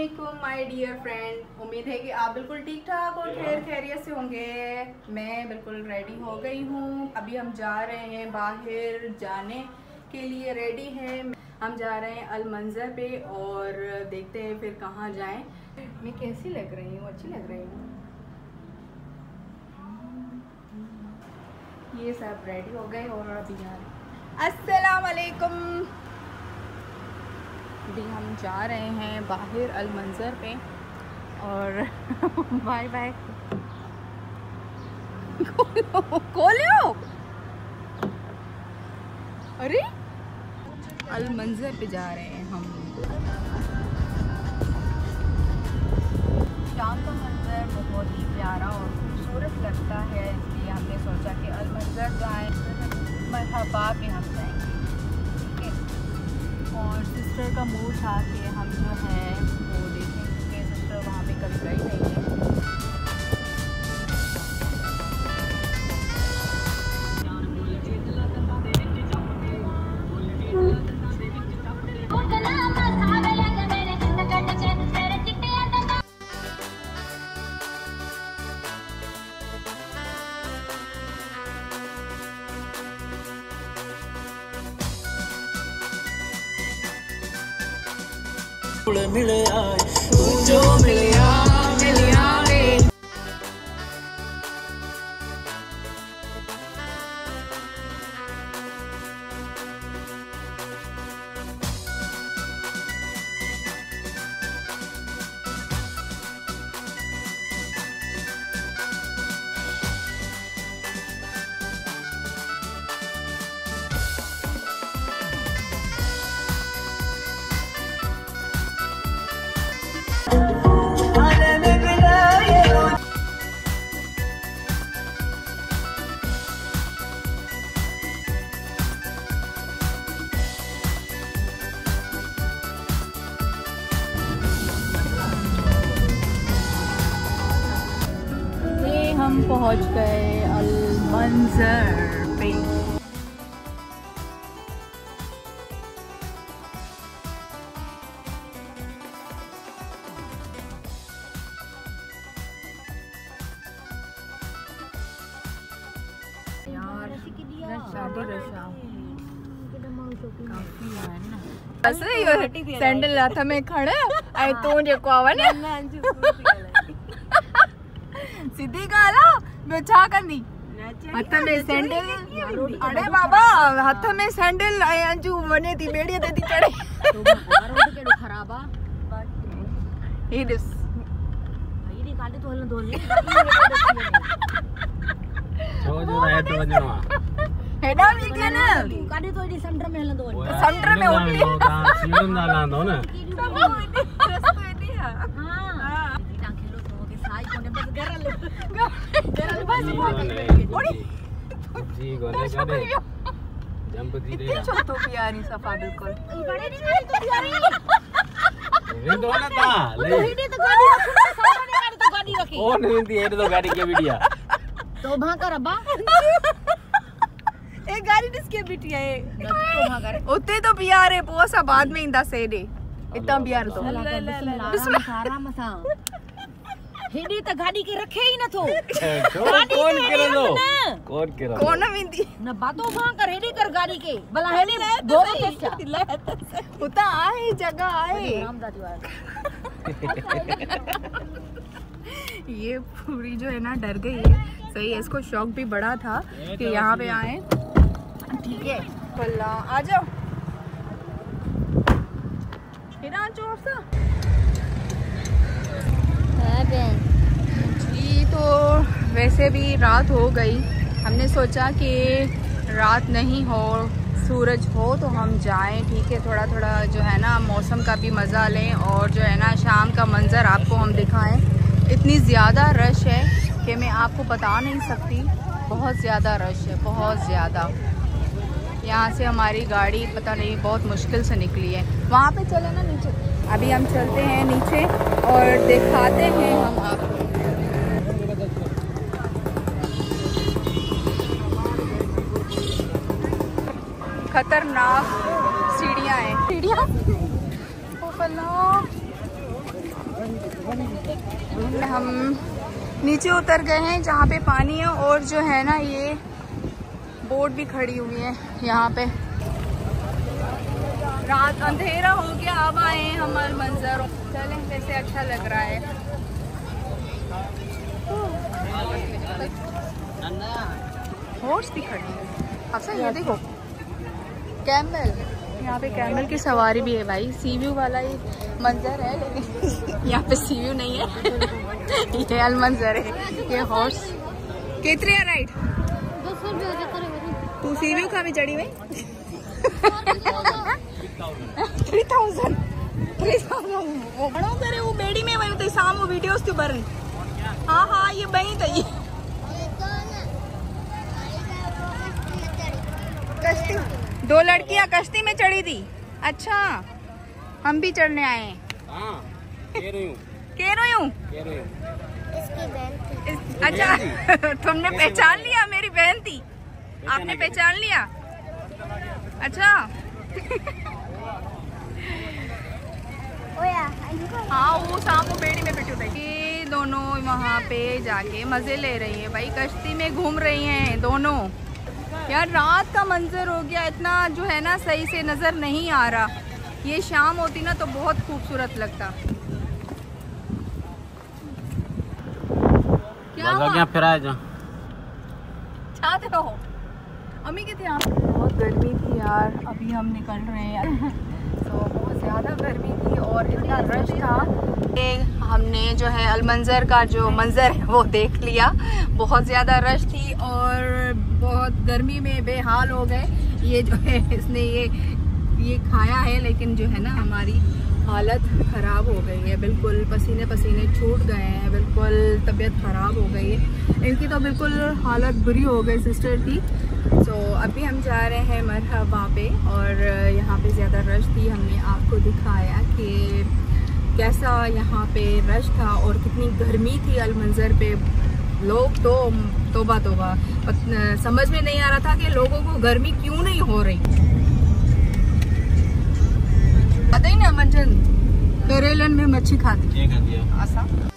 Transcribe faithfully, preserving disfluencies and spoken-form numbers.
अस्सलामुअलैकुम my dear friend. उम्मीद है कि आप बिल्कुल ठीक ठाक और खैर खैरियत से होंगे। मैं बिल्कुल रेडी हो गई हूँ। अभी हम जा रहे हैं बाहर जाने के लिए, रेडी है। हम जा रहे हैं अल मंज़र पे और देखते हैं फिर कहाँ जाएं। मैं कैसी लग रही हूँ? अच्छी लग रही हूँ। ये सब रेडी हो गए और अभी जा रहे हैं। अस्सलाम वालेकुम। अभी हम जा रहे हैं बाहर अल मंज़र पे और बाय बाय। खोलो खोलो। अरे अल मंज़र पे जा रहे हैं हम। शाम का मंज़र बहुत ही प्यारा और खूबसूरत लगता है, इसलिए हमने सोचा कि अल मंज़र जाएं। मरहबा पे हम जाएंगे, ठीक है। और सिस्टर का मूड था कि हम जो है वो देखें, क्योंकि सिस्टर वहाँ पे कभी गई नहीं है। मिले आए तू जो मिले आ मिले आए। हम पहुंच गए अल मंज़र पे। यार काफी है ना, सैंडल हाथ में खड़े आई तू जेको आवा ना सीधी गाला मैं छा कंदी हथ में सैंडल। अरे बाबा हथ में सैंडल ऐं अंजू वने थी बेड़ीअ ते थी चढ़े। केड़ो खराब आ हे ॾिस हेडी काॾे तो हलंदो नी छो जो हेड वञणो आ हेडा भी के न काॾे तो हेडी समुंड में हलंदो वञे। समुंड में उल्टी सीवन ना लांदो न रस्तो हेडी है। हां ता खेलो तो के साई कोने बस गरल गरल बस ओड़ी जी गोने काडे जंप दी रे छो तो प्यारी सफा बिल्कुल बड़े नी गाड़ी तो प्यारी वेंदो न ता ले हेडी तो गाड़ी रखो सामने गाड़ी तो गाड़ी रखी ओ न वेंदी हेड तो गाड़ी के बिटिया तो भा कर अब्बा ए गाड़ी किसके बिटिया है तो भा कर उते तो बियार है पोसा बाद में इंदा से दे इतना बियार तो बिस्मिल्लाह सारा मसा हेडी तो गाड़ी के रखे ही न थो कौन करे दो कौन करे कौन विंदी न बातो भा कर हेडी कर गाड़ी के भला हेडी दो तो उता आए जगह आए रामदादी वाला। ये पूरी जो है ना डर गई है। सही है, इसको शौक भी बड़ा था कि यहाँ पे आए। ठीक है पल्ला आ जाओ हिरा चोर सा जी। तो वैसे भी रात हो गई, हमने सोचा कि रात नहीं हो सूरज हो तो हम जाएं, ठीक है। थोड़ा थोड़ा जो है ना मौसम का भी मज़ा लें और जो है ना शाम का मंज़र आपको हम दिखाएं। इतनी ज़्यादा रश है कि मैं आपको बता नहीं सकती, बहुत ज़्यादा रश है, बहुत ज़्यादा। यहाँ से हमारी गाड़ी पता नहीं बहुत मुश्किल से निकली है। वहाँ पे चले ना नीचे, अभी हम चलते हैं नीचे और दिखाते हैं हम आपको। खतरनाक सीढ़ियाँ हैं, सीढ़ियाँ हम नीचे उतर गए हैं जहाँ पे पानी है, और जो है ना ये बोट भी खड़ी हुई है यहाँ पे। रात अंधेरा हो गया, अब आए हैं हम अलमंजर। चलें, वैसे अच्छा लग रहा है। हॉर्स भी खड़ी है। अच्छा ये देखो कैमल, यहाँ पे कैमल की सवारी भी है भाई। सी व्यू वाला ही मंजर है, लेकिन यहाँ पे सी व्यू नहीं है। ये अलमंजर है, ये हॉर्स। कितने राइड? तू सी व्यू का भी चढ़ी हुई? थ्री थाउजेंड थ्री थाउजेंड वो बड़ो करे वो बेड़ी में मैंने तो शाम वो वीडियोस के बरन। हाँ हाँ ये बही था। ये कश्ती, दो लड़कियां कश्ती में चढ़ी थी। अच्छा हम भी चढ़ने आए हैं। हाँ, कह रही हूँ कह रही हूँ कह रही हूँ अच्छा तुमने पहचान लिया, मेरी बहन थी। आपने पहचान लिया? अच्छा हाँ वो शाम को बेड़ी में बैठी हुई। ये दोनों वहाँ पे जाके मजे ले रही है भाई, कश्ती में घूम रही हैं दोनों। यार रात का मंजर हो गया, इतना जो है ना सही से नजर नहीं आ रहा। ये शाम होती ना तो बहुत खूबसूरत लगता। क्या हुआ? फिर आ जा चाहते हो? अम्मी के थे। बहुत गर्मी थी यार, अभी हम निकल रहे हैं। तो बहुत ज़्यादा गर्मी थी और इतना रश था। हमने जो है अलमंजर का जो मंजर है वो देख लिया। बहुत ज़्यादा रश थी और बहुत गर्मी में बेहाल हो गए। ये जो है इसने ये ये खाया है, लेकिन जो है ना हमारी हालत ख़राब हो गई है। बिल्कुल पसीने पसीने छूट गए हैं, बिल्कुल तबीयत ख़राब हो गई है इनकी। तो बिल्कुल हालत बुरी हो गई सिस्टर की। तो अभी हम जा रहे हैं मरहबा पे, और यहाँ पे ज़्यादा रश थी। हमने आपको दिखाया कि कैसा यहाँ पे रश था और कितनी गर्मी थी अलमंजर पे। लोग तो तोबा तोबा, समझ में नहीं आ रहा था कि लोगों को गर्मी क्यों नहीं हो रही। पता ही ना मंजन करेलन में मच्छी खाती है।